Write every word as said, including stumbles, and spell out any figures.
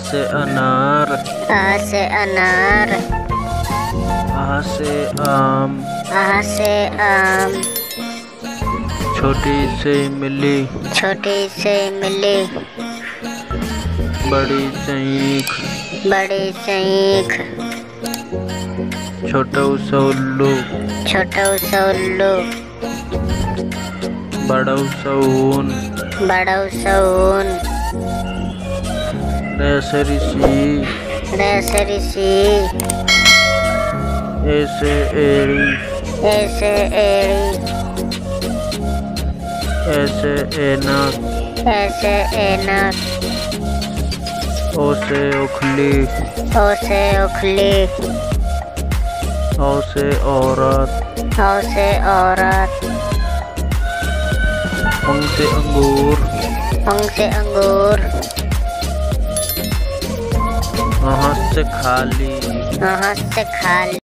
से अनार, आ से अनार, आ से आम, आ से आम, छोटी से इमली, छोटी से इमली, बड़ी से ईख, बड़ी से ईख, छोटा सा उल्लू, छोटा सा उल्लू, बड़ा सा ऊन, बड़ा सा ऊन, रे से ऋषि, रे से ऋषि, ए से एड़ी, ए से एड़ी, ए से ऐनक, ए से ऐनक, ओ से उखली, ओ से उखली, औ से औरत, औ से औरत, अंग से अंगूर, अंग से अंगूर, आहस से खाली, आहस से खाली।